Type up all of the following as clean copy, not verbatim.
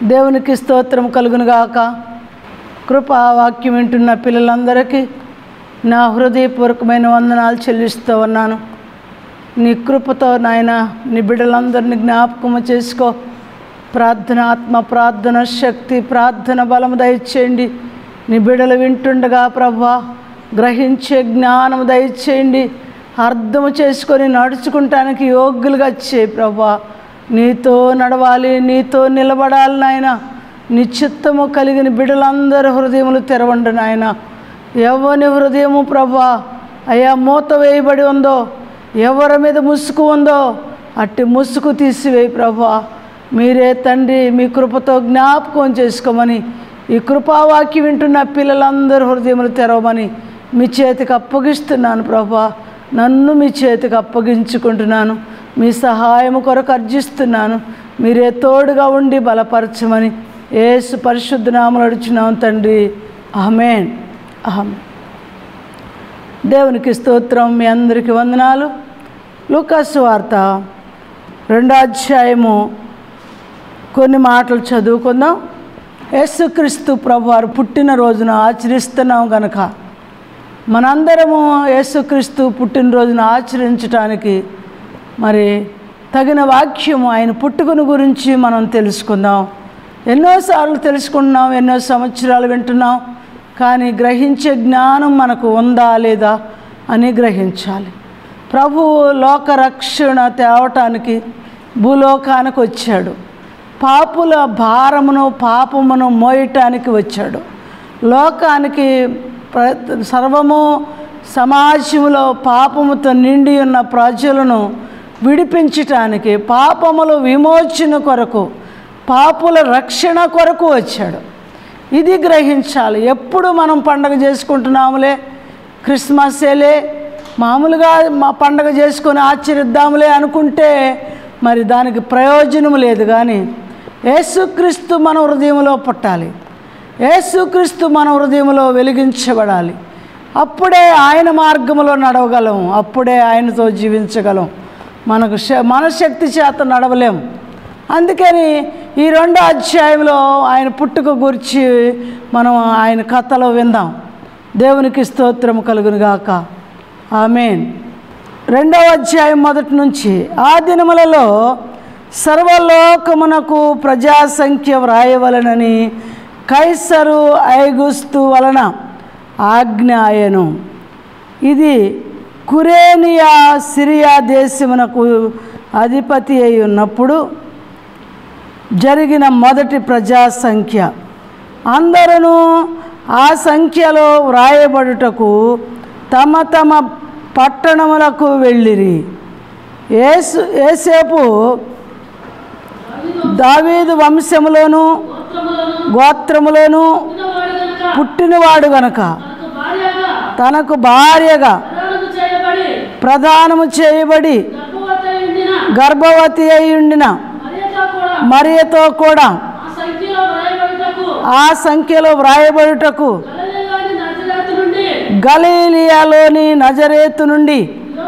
దేవునికి స్తోత్రం కలుగునుగాక. కృపా వాక్యం వింటున్న పిల్లలందరికీ నా హృదయపూర్వకమైన వందనాలు చెల్లిస్తూ ఉన్నాను. నీ కృపతో నాయన నీ బిడ్డలందరినీ జ్ఞాపకము చేసుకో. ప్రార్థన ఆత్మ, ప్రార్థన శక్తి, ప్రార్థన బలము దయచేయండి. నీ బిడ్డలు వింటుండగా ప్రభువా గ్రహించే జ్ఞానము దయచేయండి. అర్థము చేసుకొని నడుచుకుంటానికి యోగ్యులుగా చేయి ప్రభువా. నీతో నడవాలి, నీతో నిలబడాలి నాయన. నీ చిత్తము కలిగిన బిడ్డలందరి హృదయములు తెరవండి నాయన. ఎవరి హృదయము ప్రభువా అయ్యా మూత వేయబడి ఉందో, ఎవరి మీద ముసుగు ఉందో అట్టి ముసుగు తీసివేయి ప్రభువా. మీరే తండ్రి మీ కృపతో జ్ఞాపకం చేసుకోమని, ఈ కృపావాక్యం వింటున్న పిల్లలందరి హృదయములు తెరవమని మీ చేతికి అప్పగిస్తున్నాను ప్రభువా. నన్ను మీ చేతికి అప్పగించుకుంటున్నాను. మీ సహాయము కొరకు అర్జిస్తున్నాను. మీరే తోడుగా ఉండి బలపరచమని యేసు పరిశుద్ధ నామములో అడుగుచున్నాం తండ్రి. ఆమేన్. ఆమేన్. దేవునికి స్తోత్రం. మీ అందరికీ వందనాలు. లూకాసు వార్త 2వ అధ్యాయము కొన్ని మాటలు చదువుకుందాం. యేసుక్రీస్తు ప్రభువారు పుట్టినరోజున ఆచరిస్తున్నాం కనుక మనందరము యేసుక్రీస్తు పుట్టినరోజున ఆచరించడానికి మరి తగిన వాక్యము ఆయన పుట్టుకను గురించి మనం తెలుసుకుందాం. ఎన్నోసార్లు తెలుసుకుంటున్నాం, ఎన్నో సంవత్సరాలు వింటున్నాం, కానీ గ్రహించే జ్ఞానం మనకు ఉందా లేదా అని గ్రహించాలి. ప్రభువు లోకరక్షణ తేవటానికి భూలోకానికి వచ్చాడు. పాపుల భారమును పాపమును మోయటానికి వచ్చాడు. లోకానికి సర్వము సమాజంలో పాపముతో నిండి ఉన్న ప్రజలను విడిపించటానికి, పాపముల విమోచన కొరకు, పాపుల రక్షణ కొరకు వచ్చాడు. ఇది గ్రహించాలి. ఎప్పుడు మనం పండగ చేసుకుంటున్నాములే, క్రిస్మస్లే మామూలుగా మా పండగ చేసుకొని ఆచరిద్దాములే అనుకుంటే మరి దానికి ప్రయోజనం లేదు. కానీ యేసుక్రీస్తు మన హృదయంలో పుట్టాలి, యేసుక్రీస్తు మన హృదయంలో వెలిగించబడాలి. అప్పుడే ఆయన మార్గంలో నడవగలం, అప్పుడే ఆయనతో జీవించగలం. మన శక్తి చేత నడవలేము. అందుకని ఈ 2వ అధ్యాయంలో ఆయన పుట్టుక గురించి మనం ఆయన కథలో విందాం. దేవునికి స్తోత్రం కలుగునుగాక. ఆమేన్. 2వ అధ్యాయం మొదటి నుంచి. ఆ దినములలో సర్వలోకమునకు ప్రజాసంఖ్య వ్రాయవలనని కైసరు ఐగుస్తు వలన ఆజ్ఞ ఆయను. ఇది కురేనియా సిరియా దేశమునకు అధిపతి అయి ఉన్నప్పుడు జరిగిన మొదటి ప్రజాసంఖ్య. అందరూ ఆ సంఖ్యలో వ్రాయబడుటకు తమ తమ పట్టణములకు వెళ్ళిరి. యేసేపు దావీదు వంశములోను గోత్రములోను పుట్టినవాడు గనుక తనకు భార్యగా ప్రదానము చేయబడి గర్భవతి అయి ఉండిన మరియతో కూడా ఆ సంఖ్యలో వ్రాయబడుటకు గలిలియాలోని నజరేతు నుండి,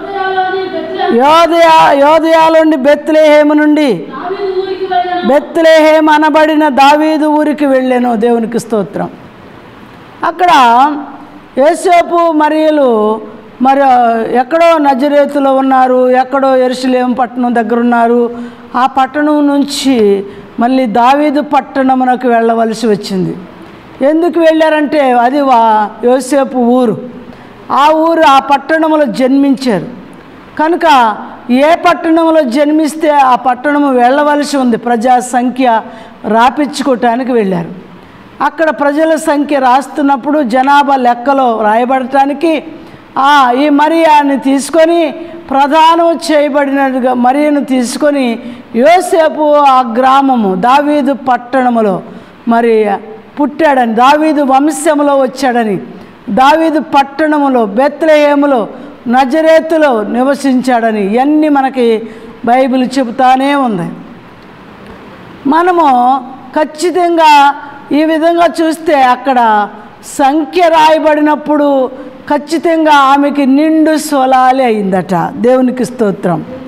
యోదయాలోని బెత్లెహేము నుండి, బెత్లెహేము అనబడిన దావీదు ఊరికి వెళ్ళాను. దేవునికి స్తోత్రం. అక్కడ యోసేపు మరియలు మరి ఎక్కడో నజరేతులో ఉన్నారు, ఎక్కడో యెరూషలేము పట్టణం దగ్గర ఉన్నారు. ఆ పట్టణం నుంచి మళ్ళీ దావీదు పట్టణమునకు వెళ్ళవలసి వచ్చింది. ఎందుకు వెళ్ళారంటే అది యోసేపు ఊరు. ఆ పట్టణంలో జన్మించారు కనుక ఏ పట్టణంలో జన్మిస్తే ఆ పట్టణము వెళ్ళవలసి ఉంది. ప్రజా సంఖ్య రాపించుకోవటానికి వెళ్ళారు. అక్కడ ప్రజల సంఖ్య రాస్తున్నప్పుడు జనాభా లెక్కలో రాయబడటానికి ఈ మరియాని తీసుకొని, ప్రధానం చేయబడినట్టుగా మరియను తీసుకొని యోసేపు ఆ గ్రామము దావీదు పట్టణములో మరి పుట్టాడని, దావీదు వంశములో వచ్చాడని, దావీదు పట్టణములో బెత్లెహేములో నజరేతులో నివసించాడని ఇవన్నీ మనకి బైబిల్ చెబుతానే ఉంది. మనము ఖచ్చితంగా ఈ విధంగా చూస్తే అక్కడ సంఖ్య రాయబడినప్పుడు ఖచ్చితంగా ఆమెకి నిండు సొలాలి అయిందట. దేవునికి స్తోత్రం.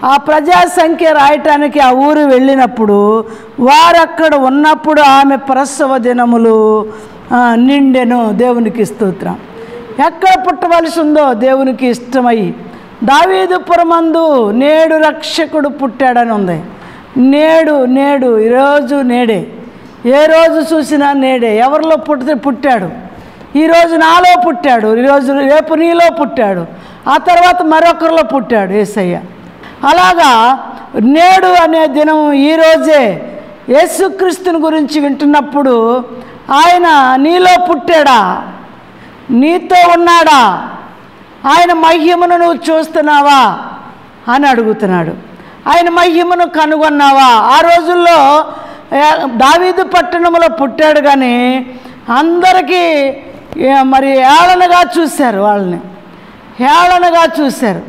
ఆ ప్రజా సంఖ్య రాయటానికి ఆ ఊరు వెళ్ళినప్పుడు వారక్కడ ఉన్నప్పుడు ఆమె ప్రసవ దినములు నిండెను. దేవునికి స్తోత్రం. ఎక్కడ పుట్టవలసి ఉందో దేవునికి ఇష్టమై దావీదుపురమందు నేడు రక్షకుడు పుట్టాడని ఉంది. నేడు ఈరోజు నేడే, ఏ రోజు చూసినా నేడే. ఎవరిలో పుట్టాడు? ఈరోజు నాలో పుట్టాడు, ఈరోజు రేపు నీలో పుట్టాడు, ఆ తర్వాత మరొకరిలో పుట్టాడు యేసయ్య. అలాగా నేడు అనే దినం ఈరోజే. యేసుక్రీస్తుని గురించి వింటున్నప్పుడు ఆయన నీలో పుట్టాడా? నీతో ఉన్నాడా? ఆయన మహిమను నువ్వు చూస్తున్నావా అని అడుగుతున్నాడు. ఆయన మహిమను కనుగొన్నావా? ఆ రోజుల్లో దావీదు పట్టణంలో పుట్టాడు, కానీ అందరికీ మరి హేళనగా చూశారు. వాళ్ళని హేళనగా చూశారు.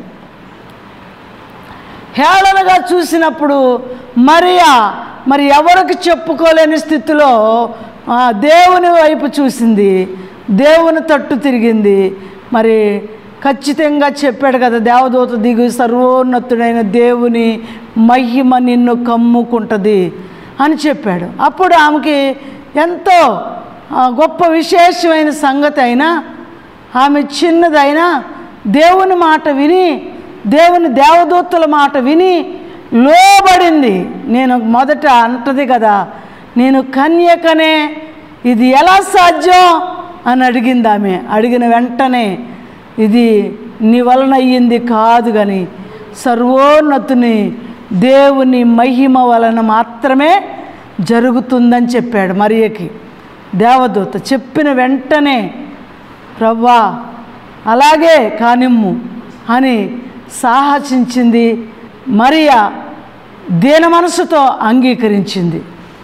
హేళనగా చూసినప్పుడు మరియా మరి ఎవరికి చెప్పుకోలేని స్థితిలో దేవుని వైపు చూసింది, దేవుని తట్టు తిరిగింది. మరి ఖచ్చితంగా చెప్పాడు కదా, దేవదూత దిగు, సర్వోన్నతుడైన దేవుని మహిమ నిన్ను కమ్ముకుంటుంది అని చెప్పాడు. అప్పుడు ఆమెకి ఎంతో గొప్ప విశేషమైన సంగతి అయినా, ఆమె చిన్నదైనా దేవుని మాట విని, దేవుని దేవదూతల మాట విని లోబడింది. నేను మొదట అంటది కదా, నేను కన్యకనే, ఇది ఎలా సాధ్యం అని అడిగింది. ఆమె అడిగిన వెంటనే ఇది నీ వలన అయ్యింది కాదు, కానీ సర్వోన్నతుని దేవుని మహిమ వలన మాత్రమే జరుగుతుందని చెప్పాడు మరియకి దేవదూత. చెప్పిన వెంటనే ప్రవ్వా అలాగే కానిమ్ము అని సాహసించింది. మరియా దీన మనసుతో అంగీకరించింది.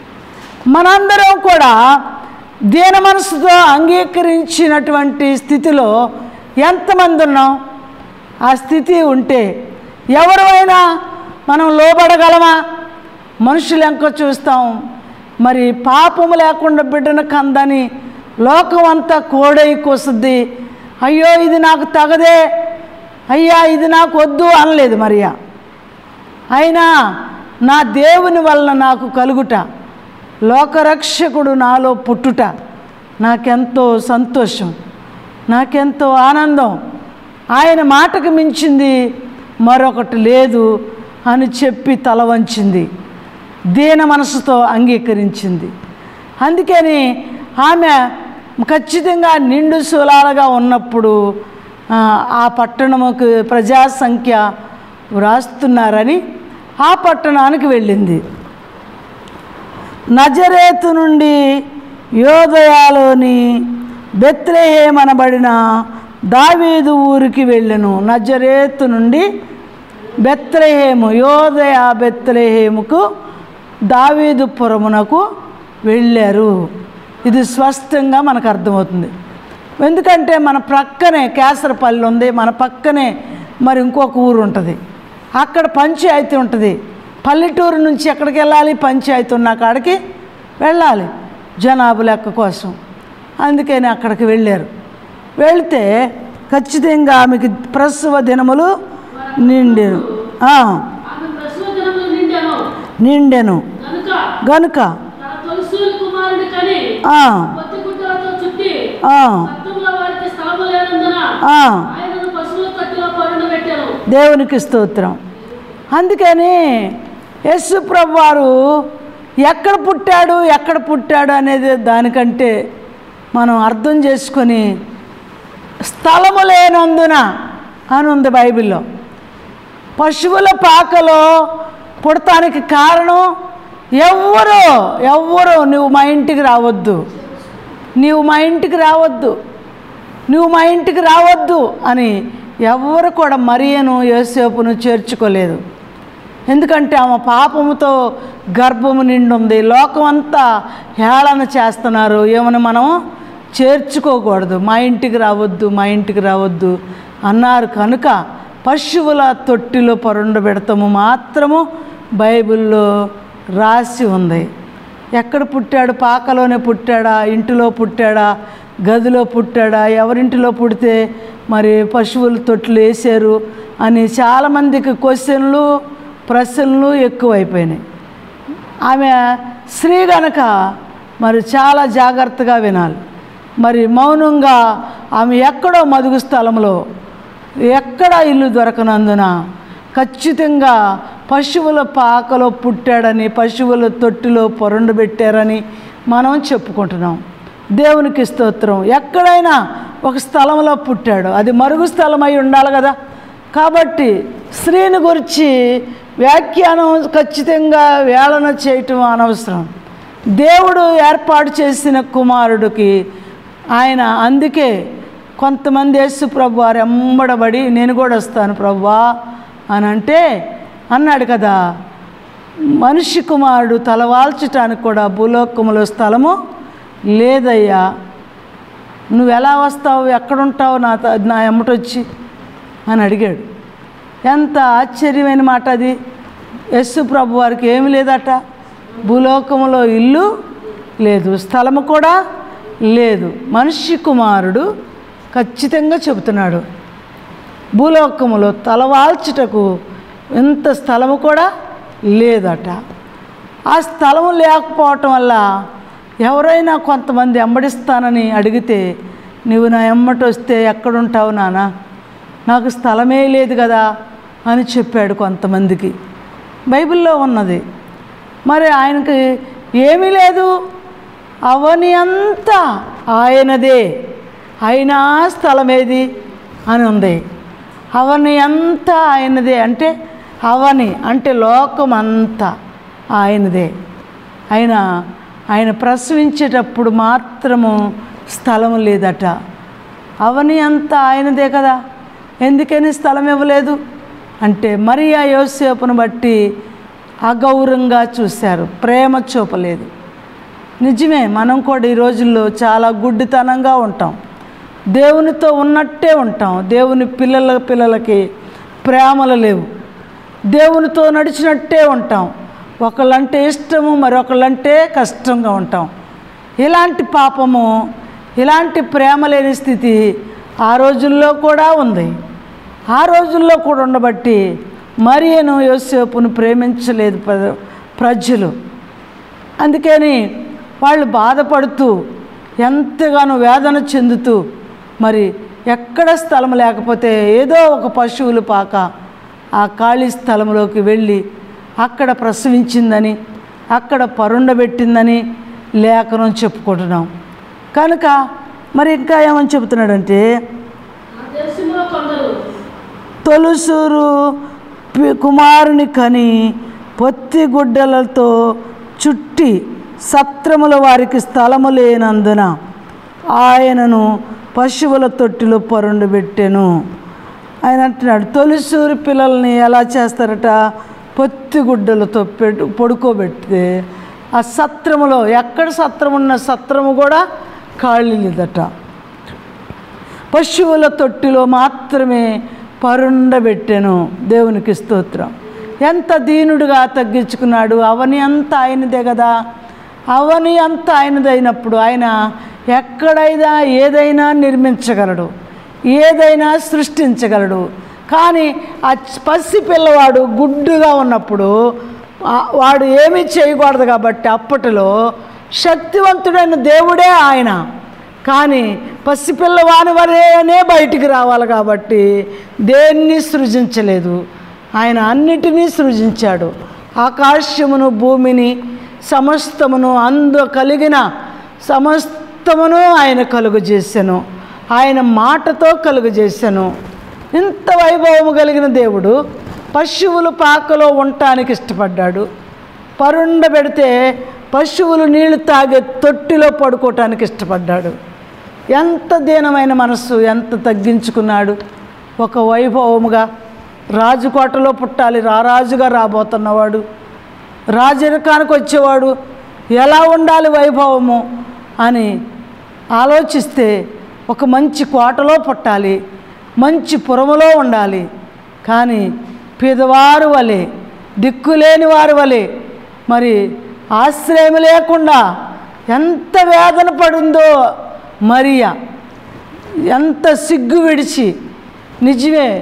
మనందరం కూడా దీన మనసుతో అంగీకరించినటువంటి స్థితిలో ఎంతమంది ఉన్నాం? ఆ స్థితి ఉంటే ఎవరైనా మనం లోబడగలమా? మనుషులు ఎంక చూస్తాం. మరి పాపము లేకుండా బిడ్డను కందని లోకం అంతా కోడై కూసుద్ది. అయ్యో ఇది నాకు తగదే, అయ్యా ఇది నాకు వద్దు అనలేదు మరియా. అయినా నా దేవుని వలన నాకు కలుగుట, లోకరక్షకుడు నాలో పుట్టుట నాకెంతో సంతోషం, నాకెంతో ఆనందం. ఆయన మాటకు మించింది మరొకటి లేదు అని చెప్పి తల వంచింది, దీన మనసుతో అంగీకరించింది. అందుకని ఆమె ఖచ్చితంగా నిండు శూలాలుగా ఉన్నప్పుడు ఆ పట్టణముకు ప్రజా సంఖ్య వ్రాస్తున్నారని ఆ పట్టణానికి వెళ్ళింది. నజరేతు నుండి యోదయాలోని బెత్లెహేము అనబడిన దావీదు ఊరికి వెళ్ళెను. నజరేతు నుండి బెత్లెహేము, యోదయ బెత్లెహేముకు దావీదుపురమునకు వెళ్ళారు. ఇది స్పష్టంగా మనకు అర్థమవుతుంది. ఎందుకంటే మన ప్రక్కనే కేసరపల్లి ఉంది, మన పక్కనే మరి ఇంకొక ఊరు ఉంటుంది, అక్కడ పంచాయతీ ఉంటుంది. పల్లెటూరు నుంచి ఎక్కడికి వెళ్ళాలి? పంచాయతీ ఉన్న కాడికి వెళ్ళాలి జనాభా లెక్క కోసం. అందుకని అక్కడికి వెళ్ళారు. వెళితే ఖచ్చితంగా ఆమెకి ప్రసవ దినములు నిండెను నిండెను గనుక దేవునికి స్తోత్రం. అందుకని యేసు ప్రభు వారు ఎక్కడ పుట్టాడు అనేది దానికంటే మనం అర్థం చేసుకొని స్థలము లేనందున అని ఉంది బైబిల్లో. పశువుల పాకలో పుడతానికి కారణం ఎవ్వరు నువ్వు మా ఇంటికి రావద్దు, నువ్వు మా ఇంటికి రావద్దు అని ఎవ్వరు కూడా మరియను యోసేపును చేర్చుకోలేదు. ఎందుకంటే ఆమె పాపముతో గర్భము నిండుంది. లోకం అంతా హేళన చేస్తున్నారు, ఏమని మనం చేర్చుకోకూడదు, మా ఇంటికి రావద్దు అన్నారు. కనుక పశువుల తొట్టిలో పరుండబెడతాము మాత్రము బైబిల్లో రాసి ఉంది. ఎక్కడ పుట్టాడు? పాకలోనే పుట్టాడా? ఇంటిలో పుట్టాడా? గదిలో పుట్టాడా? ఎవరింటిలో పుడితే మరి పశువుల తొట్లు వేసారు అని చాలామందికి క్వశ్చన్లు ప్రశ్నలు ఎక్కువైపోయినాయి. ఆమె స్త్రీ గనక మరి చాలా జాగ్రత్తగా వినాలి. మరి మౌనంగా ఆమె ఎక్కడో మదుగు స్థలంలో ఎక్కడ ఇల్లు దొరకనందున ఖచ్చితంగా పశువుల పాకలో పుట్టాడని, పశువుల తొట్టిలో పొరండు పెట్టారని మనం చెప్పుకుంటున్నాం. దేవునికి స్తోత్రం. ఎక్కడైనా ఒక స్థలంలో పుట్టాడు, అది మరుగు స్థలం అయి ఉండాలి కదా. కాబట్టి స్త్రీని గురించి వ్యాఖ్యానం ఖచ్చితంగా వేళన చేయటం అనవసరం. దేవుడు ఏర్పాటు చేసిన కుమారుడికి ఆయన అందుకే కొంతమంది యేసు ప్రభు వారు ఎమ్మడబడి నేను కూడా వస్తాను ప్రభువా అని అంటే అన్నాడు కదా. మనిషి కుమారుడు తలవాల్చటానికి కూడా భూలోకములో స్థలము లేదయ్యా, నువ్వు ఎలా వస్తావు, ఎక్కడుంటావు నా ఎమ్మటొచ్చి అని అడిగాడు. ఎంత ఆశ్చర్యమైన మాట అది. యేసు ప్రభు వారికి ఏమి లేదట, భూలోకములో ఇల్లు లేదు, స్థలము కూడా లేదు. మనిషి కుమారుడు ఖచ్చితంగా చెబుతున్నాడు, భూలోకములో తలవాల్చుటకు ఇంత స్థలము కూడా లేదట. ఆ స్థలము లేకపోవటం వల్ల ఎవరైనా కొంతమంది వెంబడిస్తానని అడిగితే నువ్వు నా ఎమ్మటి వస్తే ఎక్కడుంటావు నాన్న, నాకు స్థలమే లేదు కదా అని చెప్పాడు కొంతమందికి. బైబిల్లో ఉన్నది. మరి ఆయనకి ఏమీ లేదు, అవని అంతా ఆయనదే, అయినా స్థలమేది అని ఉంది. అవని అంతా ఆయనదే అంటే అవని అంటే లోకం అంతా ఆయనదే. ఆయన ప్రసవించేటప్పుడు మాత్రము స్థలము లేదట. అవని అంతా ఆయనదే కదా, ఎందుకని స్థలం ఇవ్వలేదు అంటే మరియా యోసేపును బట్టి అగౌరవంగా చూశారు, ప్రేమ చూపలేదు. నిజమే, మనం కూడా ఈ రోజుల్లో చాలా గుడ్డితనంగా ఉంటాం, దేవునితో ఉన్నట్టే ఉంటాం. దేవుని పిల్లలకి ప్రేమలు లేవు, దేవునితో నడిచినట్టే ఉంటాం. ఒకళ్ళంటే ఇష్టము, మరొకళ్ళంటే కష్టంగా ఉంటాం. ఇలాంటి పాపము, ఇలాంటి ప్రేమ లేని స్థితి ఆ రోజుల్లో కూడా ఉంది. ఆ రోజుల్లో కూడా ఉండబట్టి మరియను యోసేపును ప్రేమించలేదు ప్రజలు. అందుకని వాళ్ళు బాధపడుతూ ఎంతగానో వేదన చెందుతూ మరి ఎక్కడ స్థలం లేకపోతే ఏదో ఒక పశువులు పాక ఆ ఖాళీ స్థలంలోకి వెళ్ళి అక్కడ ప్రసవించిందని, అక్కడ పరుండబెట్టిందని లేఖనం చెప్పుకుంటున్నాం. కనుక మరి ఇంకా ఏమని చెబుతున్నాడంటే, తొలుసూరు కుమారుని కని పొత్తి గుడ్డలతో చుట్టి సత్రముల వారికి స్థలము లేనందున ఆయనను పశువుల తొట్టిలో పరుండబెట్టెను. ఆయన అంటున్నాడు, తొలిసూరు పిల్లల్ని ఎలా చేస్తారట, పొత్తి గుడ్డలతో పడుకోబెడితే ఆ సత్రములో, ఎక్కడ సత్రం ఉన్న సత్రము కూడా ఖాళీ లేదట, పశువుల తొట్టిలో మాత్రమే పరుండబెట్టెను. దేవునికి స్తోత్రం. ఎంత దీనుడుగా తగ్గించుకున్నాడు. అవని అంతా ఆయనదే కదా. అవని అంతా ఆయనదైనప్పుడు ఆయన ఎక్కడైనా ఏదైనా నిర్మించగలడు, ఏదైనా సృష్టించగలడు. కానీ ఆ పసిపిల్లవాడు గుడ్డుగా ఉన్నప్పుడు వాడు ఏమీ చేయకూడదు కాబట్టి అప్పటిలో శక్తివంతుడైన దేవుడే ఆయన. కానీ పసిపిల్లవాని వరేనే బయటికి రావాలి కాబట్టి దేన్ని సృజించలేదు, ఆయన అన్నిటినీ సృజించాడు. ఆకాశమును, భూమిని, సమస్తమును, కలిగిన సమస్తమును ఆయన కలుగజేశాను. ఆయన మాటతో కలుగజేశాను. ఇంత వైభవము కలిగిన దేవుడు పశువులు పాకలో ఉండటానికి ఇష్టపడ్డాడు. పరుండబెడితే పశువులు నీళ్లు తాగే తొట్టిలో పడుకోవటానికి ఇష్టపడ్డాడు. ఎంత దీనమైన మనస్సు, ఎంత తగ్గించుకున్నాడు. ఒక వైభవముగా రాజుకోటలో పుట్టాలి, రారాజుగా రాబోతున్నవాడు, రాజరికానికి వచ్చేవాడు, ఎలా ఉండాలి వైభవము అని ఆలోచిస్తే ఒక మంచి కోటలో పుట్టాలి, మంచి పురములో ఉండాలి. కానీ పేదవారు వలె, దిక్కులేని వారి వలె, మరి ఆశ్రయం లేకుండా ఎంత వేదన పడిందో మరియా, ఎంత సిగ్గు విడిచి. నిజమే,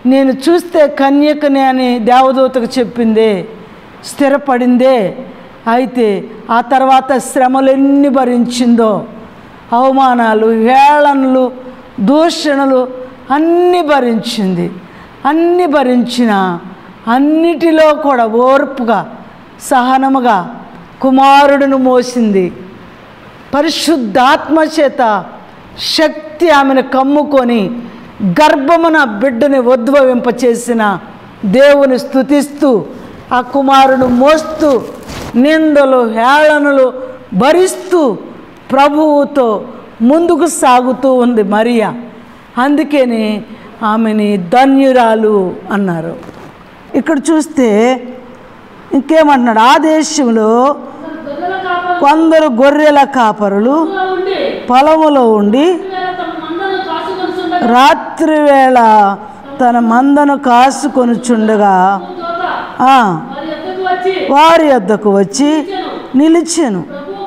నేను చూస్తే కన్యకని అని దేవదూతకు చెప్పిందే, స్థిరపడిందే. అయితే ఆ తర్వాత శ్రమలు ఎన్ని భరించిందో, అవమానాలు, హేళనలు, దూషణలు అన్నీ భరించింది. అన్నీ భరించిన అన్నిటిలో కూడా ఓర్పుగా సహనముగా కుమారుడిని మోసింది. పరిశుద్ధాత్మ చేత శక్తి ఆమెను కమ్ముకొని గర్భమున బిడ్డని ఉద్భవింపచేసిన దేవుని స్తుతిస్తూ ఆ కుమారుడు మోస్తూ నిందలు హేళనలు భరిస్తూ ప్రభువుతో ముందుకు సాగుతూ ఉంది మరియా. అందుకని ఆమెని ధన్యురాలు అన్నారు. ఇక్కడ చూస్తే ఇంకేమంటున్నాడు, ఆ దేశంలో కొందరు గొర్రెల కాపరులు పొలములో ఉండి రాత్రివేళ తన మందను కాసుకొనుచుండగా వారి వద్దకు వచ్చి నిలిచెను.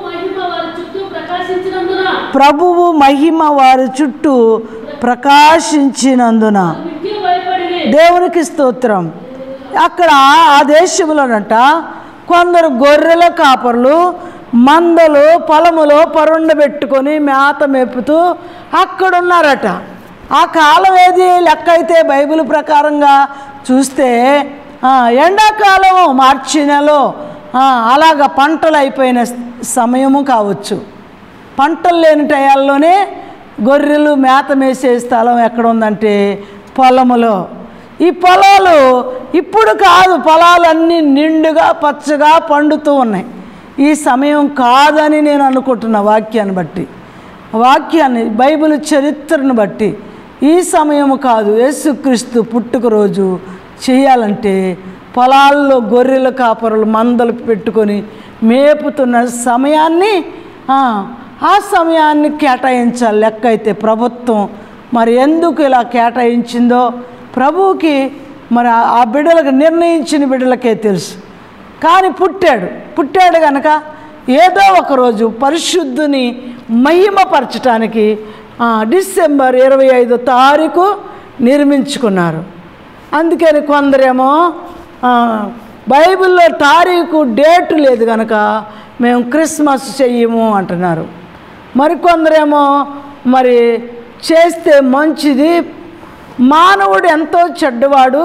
ప్రభువు మహిమ వారి చుట్టూ ప్రకాశించినందున దేవునికి స్తోత్రం. అక్కడ ఆ దేశంలోనట కొందరు గొర్రెల కాపరులు మందలు పొలములో పరుండబెట్టుకొని మేత మేపుతూ అక్కడున్నారట. ఆ కాలం ఏది లెక్క అయితే బైబిల్ ప్రకారంగా చూస్తే ఎండాకాలం మార్చి నెలలో అలాగ పంటలు అయిపోయిన సమయము కావచ్చు. పంటలు లేని టయాల్లోనే గొర్రెలు మేత మేసే స్థలం ఎక్కడ ఉందంటే పొలములో. ఈ పొలాలు ఇప్పుడు కాదు, పొలాలన్నీ నిండుగా పచ్చగా పండుతూ ఉన్నాయి. ఈ సమయం కాదని నేను అనుకుంటున్నా వాక్యాన్ని బట్టి, వాక్యాన్ని బైబిల్ చరిత్రను బట్టి. ఈ సమయం కాదు, యేసుక్రీస్తు పుట్టుక రోజు చేయాలంటే పొలాల్లో గొర్రెల కాపరులు మందలు పెట్టుకొని మేపుతున్న సమయాన్ని ఆ సమయాన్ని కేటాయించాలి. లెక్క అయితే ప్రభుత్వం మరి ఎందుకు ఇలా కేటాయించిందో ప్రభువుకి మరి ఆ బిడ్డలకు నిర్ణయించిన బిడ్డలకే తెలుసు. కానీ పుట్టాడు కనుక ఏదో ఒకరోజు పరిశుద్ధుని మహిమపరచడానికి డిసెంబర్ 25వ తారీఖు నిర్మించుకున్నారు. అందుకని కొందరేమో బైబిల్లో తారీఖు డేటు లేదు కనుక మేము క్రిస్మస్ చెయ్యము అంటున్నారు. మరికొందరేమో మరి చేస్తే మంచిది, మానవుడు ఎంతో చెడ్డవాడు,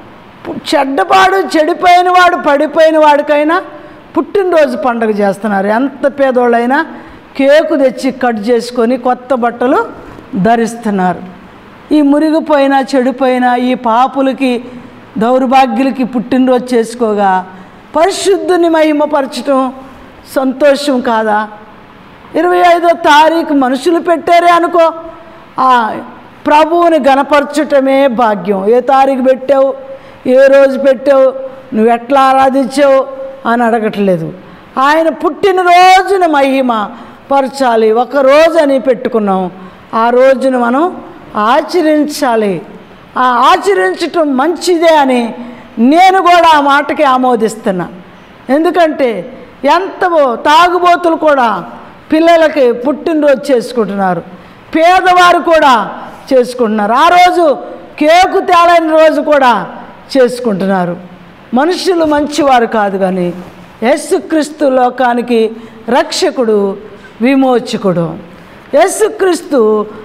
చెడిపోయినవాడు పడిపోయిన వాడికైనా పుట్టినరోజు పండుగ చేస్తున్నారు. ఎంత పేదోళ్ళైనా కేకు తెచ్చి కట్ చేసుకొని కొత్త బట్టలు ధరిస్తున్నారు. ఈ మురిగిపోయినా చెడిపోయినా ఈ పాపులకి దౌర్భాగ్యులకి పుట్టినరోజు చేసుకోగా పరిశుద్ధుని మహిమపరచడం సంతోషం కాదా? 25వ తారీఖు మనుషులు పెట్టారే అనుకో, ఆ ప్రభువుని గణపరచటమే భాగ్యం. ఏ తారీఖు పెట్టావు, ఏ రోజు పెట్టావు, నువ్వు ఎట్లా ఆరాధించావు అని అడగట్లేదు. ఆయన పుట్టినరోజున మహిమ పరచాలి. ఒక రోజు అని పెట్టుకున్నాం, ఆ రోజును మనం ఆచరించాలి. ఆ ఆచరించటం మంచిదే అని నేను కూడా ఆ మాటకి ఆమోదిస్తున్నా. ఎందుకంటే ఎంతవో తాగుబోతులు కూడా పిల్లలకి పుట్టినరోజు చేసుకుంటున్నారు, పేదవారు కూడా చేసుకుంటున్నారు. ఆ రోజు కేకు తేలని రోజు కూడా చేసుకుంటున్నారు. మనుషులు మంచివారు కాదు, కానీ యేసుక్రీస్తు లోకానికి రక్షకుడు, విమోచకుడు. యేసుక్రీస్తు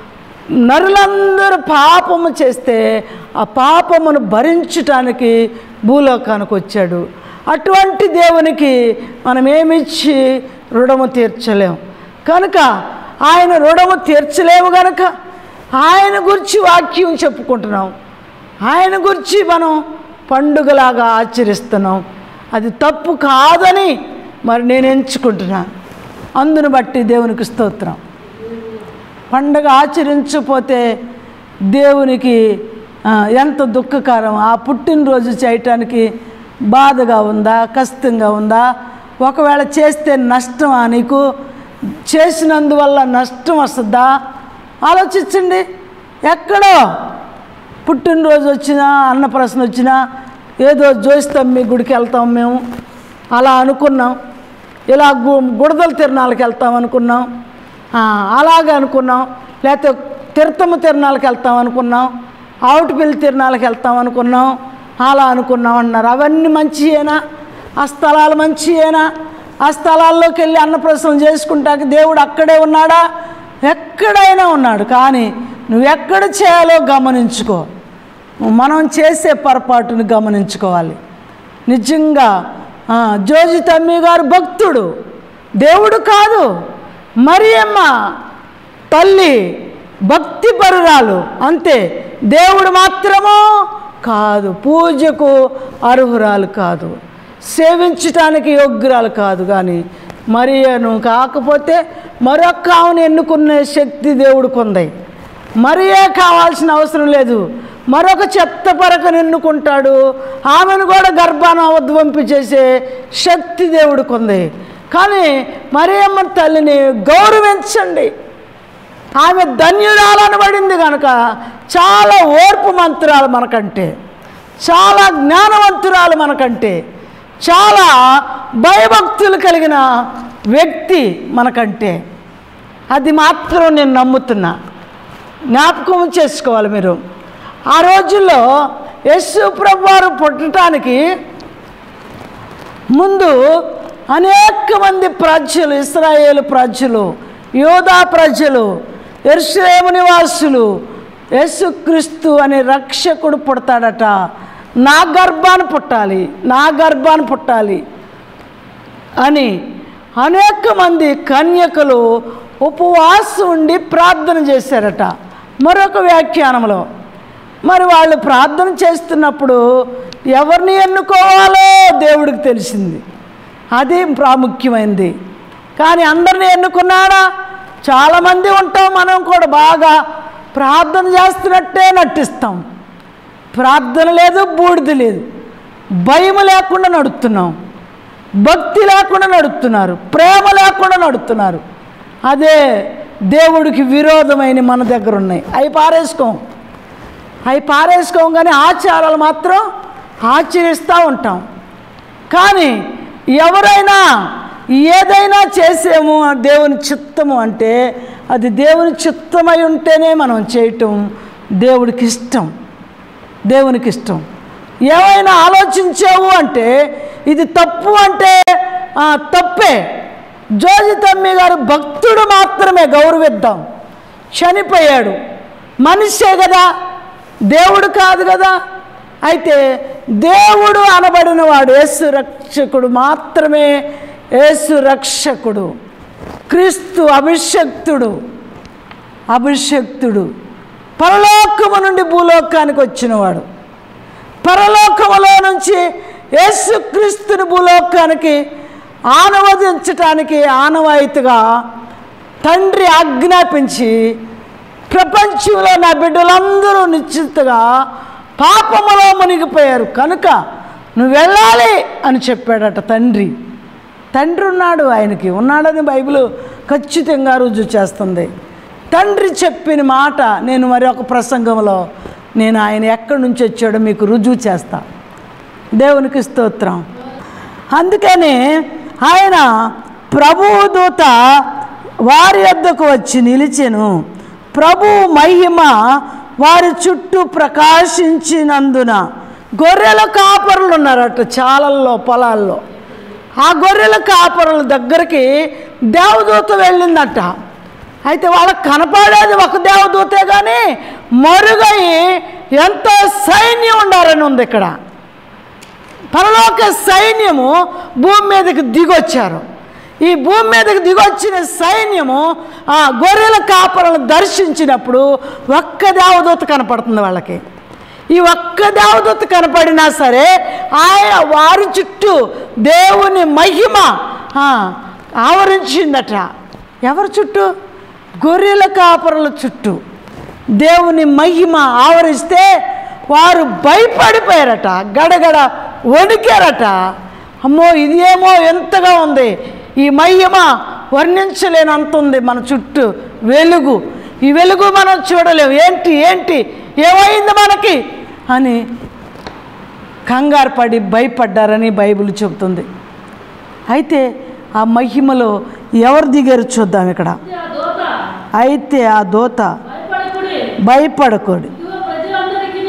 నరులందరూ పాపము చేస్తే ఆ పాపమును భరించటానికి భూలోకానికి వచ్చాడు. అటువంటి దేవునికి మనం ఏమిచ్చి రుణము తీర్చలేము కనుక, ఆయన రుణము తీర్చలేము కనుక ఆయన గురించి వాక్యం చెప్పుకుంటున్నాం, ఆయన గురించి మనం పండుగలాగా ఆచరిస్తున్నాం. అది తప్పు కాదని మరి నేను ఎంచుకుంటున్నాను. అందును బట్టి దేవునికి స్తోత్రం. పండుగ ఆచరించకపోతే దేవునికి ఎంత దుఃఖకరం. ఆ పుట్టినరోజు చేయటానికి బాధగా ఉందా, కష్టంగా ఉందా? ఒకవేళ చేస్తే నష్టమా? నీకు చేసినందువల్ల నష్టం వస్తుందా? ఆలోచించండి. ఎక్కడో పుట్టినరోజు వచ్చినా, అన్నప్రసన్న వచ్చినా ఏదో జోయిస్తాం, మీ గుడికి వెళ్తాం మేము అలా అనుకున్నాం, ఇలా గుడదల తిరణాలకు వెళ్తాం అనుకున్నాం, అలాగే అనుకున్నాం, లేకపోతే తీర్థము తిరణాలకు వెళ్తాం అనుకున్నాం, అవుట్ పిల్లి తిరణాలకు వెళ్తాం అనుకున్నాం, అలా అనుకున్నాం అన్నారు. అవన్నీ మంచియేనా? ఆ స్థలాలు మంచియేనా? ఆ స్థలాల్లోకి వెళ్ళి అన్నప్రసనం చేసుకుంటాక దేవుడు అక్కడే ఉన్నాడా? ఎక్కడైనా ఉన్నాడు. కానీ నువ్వు ఎక్కడ చేయాలో గమనించుకో. మనం చేసే పొరపాటును గమనించుకోవాలి. నిజంగా జోజి తమ్మి గారు భక్తుడు, దేవుడు కాదు. మరియమ్మ తల్లి భక్తి పరురాలు అంతే, దేవుడు మాత్రమో కాదు. పూజకు అర్హురాలు కాదు, సేవించటానికి యోగ్యురాలు కాదు. కానీ మరియను కాకపోతే మరొక ఆమెను ఎన్నుకునే శక్తి దేవుడికి ఉంది. మరియే కావాల్సిన అవసరం లేదు, మరొక చెత్త పరకను ఎన్నుకుంటాడు. ఆమెను కూడా గర్భాన ఉద్వంపి చేసే శక్తి దేవుడికి ఉంది. కానీ మరియమ్మ తల్లిని గౌరవించండి. ఆమె ధన్యురాలనబడింది కనుక చాలా ఓర్పు మంత్రాలు మనకంటే, చాలా జ్ఞానవంతురాలు మనకంటే, చాలా భయభక్తులు కలిగిన వ్యక్తి మనకంటే. అది మాత్రం నేను నమ్ముతున్నా. జ్ఞాపకం చేసుకోవాలి మీరు. ఆ రోజుల్లో యేసు ప్రభువారు పుట్టడానికి ముందు అనేక మంది ప్రజలు, ఇశ్రాయేలు ప్రజలు, యోధా ప్రజలు, యెరూషలేము నివాసులు యేసుక్రీస్తు అనే రక్షకుడు పుడతాడట, నా గర్భాన్ని పుట్టాలి, నా గర్భాన్ని పుట్టాలి అని అనేక మంది కన్యకలు ఉపవాసం ఉండి ప్రార్థన చేశారట. మరొక వ్యాఖ్యానంలో మరి వాళ్ళు ప్రార్థన చేస్తున్నప్పుడు ఎవరిని ఎన్నుకోవాలో దేవుడికి తెలిసింది. అది ప్రాముఖ్యమైనది. కానీ అందరినీ ఎన్నుకున్నాడా? చాలామంది ఉంటాం, మనం కూడా బాగా ప్రార్థన చేస్తున్నట్టే నటిస్తాం. ప్రార్థన లేదు, బూడిద లేదు, భయం లేకుండా నడుస్తున్నాం, భక్తి లేకుండా నడుస్తున్నారు, ప్రేమ లేకుండా నడుస్తున్నారు. అదే దేవుడికి విరోధమైన మన దగ్గర ఉన్నాయి. అవి పారేసుకోం కానీ ఆచారాలు మాత్రం ఆచరిస్తూ ఉంటాం. కానీ ఎవరైనా ఏదైనా చేసేము దేవుని చిత్తము అంటే అది దేవుని చిత్తమై ఉంటేనే మనం చేయటం దేవుడికి ఇష్టం. దేవునికి ఇష్టం. ఏమైనా ఆలోచించావు అంటే ఇది తప్పు అంటే తప్పే. జోజి తమ్మి గారు భక్తుడు మాత్రమే, గౌరవిద్దాం. చనిపోయాడు, మనిషే కదా, దేవుడు కాదు కదా. అయితే దేవుడు అనబడిన వాడు యేసు రక్షకుడు మాత్రమే. యేసు రక్షకుడు, క్రీస్తు అభిషక్తుడు పరలోకము నుండి భూలోకానికి వచ్చినవాడు. పరలోకములో నుంచి యేసుక్రీస్తుని భూలోకానికి ఆనవదించటానికి ఆనవాయితీగా తండ్రి ఆజ్ఞాపించి ప్రపంచంలో నా బిడ్డలందరూ నిశ్చితగా పాపములో మునిగిపోయారు కనుక నువ్వు వెళ్ళాలి అని చెప్పాడట తండ్రి. తండ్రి ఉన్నాడు, ఆయనకి ఉన్నాడని బైబిల్ ఖచ్చితంగా రుజువు చేస్తుంది. తండ్రి చెప్పిన మాట నేను మరి ఒక ప్రసంగంలో నేను ఆయన ఎక్కడి నుంచి వచ్చాడో మీకు రుజువు చేస్తా. దేవునికి స్తోత్రం. అందుకని ఆయన ప్రభువు దూత వారి వద్దకు వచ్చి నిలిచెను. ప్రభు మహిమ వారి చుట్టూ ప్రకాశించినందున గొర్రెల కాపరులు ఉన్నారట చాలల్లో, పొలాల్లో. ఆ గొర్రెల కాపరుల దగ్గరికి దేవదూత వెళ్ళిందట. అయితే వాళ్ళకి కనపడేది ఒక దేవదూతే కానీ మరుగై ఎంతో సైన్యం ఉండాలని ఉంది. ఇక్కడ పరలోక సైన్యము భూమి మీదకి దిగొచ్చారు. ఈ భూమి మీదకి దిగొచ్చిన సైన్యము ఆ గొర్రెల కాపరులను దర్శించినప్పుడు ఒక్క దేవదూత కనపడుతుంది వాళ్ళకి. ఈ ఒక్క దేవదూత కనపడినా సరే ఆయన వారి చుట్టూ దేవుని మహిమ ఆవరించిందట. ఎవరి చుట్టూ? గొర్రెల కాపరుల చుట్టూ దేవుని మహిమ ఆవరిస్తే వారు భయపడిపోయారట, గడగడ వణికారట. అమ్మో ఇదేమో ఎంతగా ఉంది, ఈ మహిమ వర్ణించలేనంత ఉంది మన చుట్టూ. వెలుగు, ఈ వెలుగు మనం చూడలేము. ఏంటి ఏమైంది మనకి అని కంగారు పడి భయపడ్డారని బైబిల్ చెబుతుంది. అయితే ఆ మహిమలో ఎవరు దిగారు చూద్దాం ఇక్కడ. అయితే ఆ దూత భయపడకూడదు,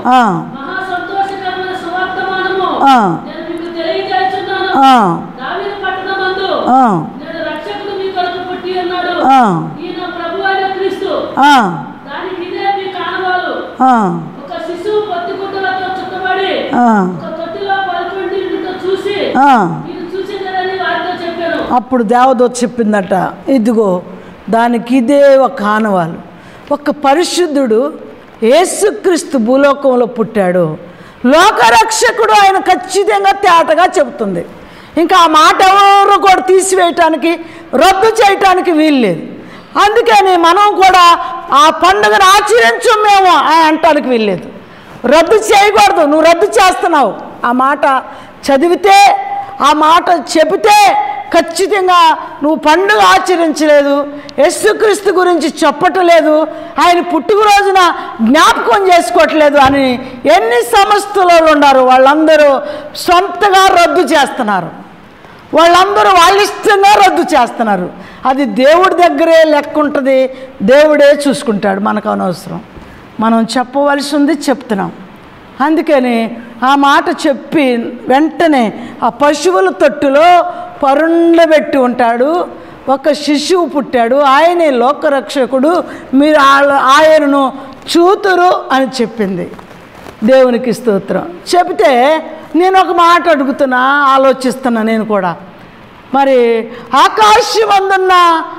మహా సంతోషకరమైన సువార్తమానము నేను మీకు తెలియజేస్తున్నాను. దావీదు పట్టణమందు నేను రక్షకుడు మీ కొరకు పుట్టి ఉన్నాడు. ఈయన ప్రభువైన క్రీస్తు. దానికి ఇదే మీ కానవాలు. ఒక శిశువు పొత్తిగుడ్డలతో చుట్టబడి ఒక తొట్టిలో పడుకుంటుండటం చూసి మీరు చూసిందని వారితో చెప్పారు. అప్పుడు దేవదూత చెప్పిందట, ఇదిగో దానికి ఇదే ఒక ఆనవాలు. ఒక పరిశుద్ధుడు యేసుక్రీస్తు భూలోకంలో పుట్టాడు, లోకరక్షకుడు ఆయన ఖచ్చితంగా తేటగా చెబుతుంది. ఇంకా ఆ మాట ఎవరు కూడా తీసివేయటానికి రద్దు చేయటానికి వీల్లేదు. అందుకని మనం కూడా ఆ పండుగను ఆచరించు మేము అంటానికి వీల్లేదు. రద్దు చేయకూడదు. నువ్వు రద్దు చేస్తున్నావు. ఆ మాట చదివితే, ఆ మాట చెబితే ఖచ్చితంగా నువ్వు పండుగ ఆచరించలేదు, యేసుక్రీస్తు గురించి చెప్పట్లేదు, ఆయన పుట్టుకరోజున జ్ఞాపకం చేసుకోవట్లేదు అని ఎన్ని సంస్థలు ఉన్నారు. వాళ్ళందరూ సొంతగా రద్దు చేస్తున్నారు. వాళ్ళందరూ వాళ్ళ ఇష్టంగా రద్దు చేస్తున్నారు. అది దేవుడి దగ్గరే లెక్క ఉంటుంది. దేవుడే చూసుకుంటాడు. మనకు అనవసరం. మనం చెప్పవలసింది చెప్తున్నాం. అందుకని ఆ మాట చెప్పి వెంటనే ఆ పశువుల తొట్టులో పరుండబెట్టి ఉంటాడు. ఒక శిశువు పుట్టాడు, ఆయనే లోకరక్షకుడు, మీరు ఆయనను చూతురు అని చెప్పింది. దేవునికి స్తోత్రం. చెబితే నేను ఒక మాట అడుగుతున్నా, ఆలోచిస్తున్నా నేను కూడా. మరి ఆకాశమందున్న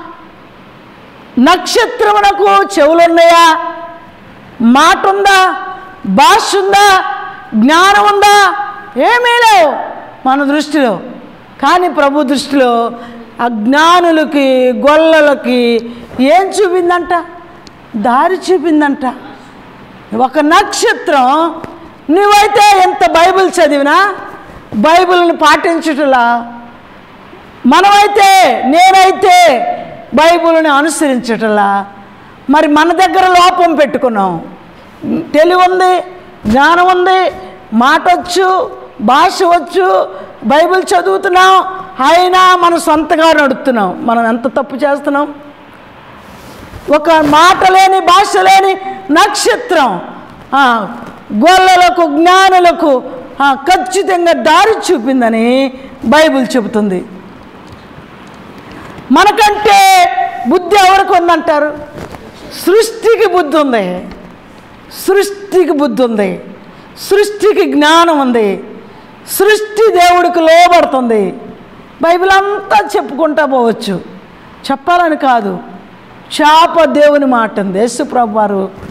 నక్షత్రమునకు చెవులున్నాయా? మాట ఉందా? భాష ఉందా? జ్ఞానం ఉందా? ఏమీ లేవు మన దృష్టిలో. కానీ ప్రభు దృష్టిలో అజ్ఞానులకి, గొల్లలకి ఏం చూపిందంట? దారి చూపిందంట. ఒక నక్షత్రం. నువ్వైతే ఎంత బైబిల్ చదివినా బైబిల్ని పాటించుటలా, మనమైతే, నేనైతే బైబిల్ని అనుసరించటలా. మరి మన దగ్గర లోపం పెట్టుకున్నాం. తెలివి ఉంది, జ్ఞానం ఉంది, మాట వచ్చు, భాష వచ్చు, బైబిల్ చదువుతున్నాం, అయినా మనం సొంతగా నడుస్తున్నాం. మనం ఎంత తప్పు చేస్తున్నాం? ఒక మాట లేని, భాష లేని నక్షత్రం గొల్లలకు, జ్ఞానులకు ఖచ్చితంగా దారి చూపిందని బైబిల్ చెబుతుంది. మనకంటే బుద్ధి ఎవరికి ఉందంటారు? సృష్టికి బుద్ధి ఉంది. సృష్టికి బుద్ధి ఉంది. సృష్టికి జ్ఞానం ఉంది. సృష్టి దేవుడికి లోబడుతుంది. బైబిల్ అంతా చెప్పుకుంటా పోవచ్చు. చెప్పాలని కాదు. చేప దేవుని మాట ఉంది. యేసు ప్రభు వారు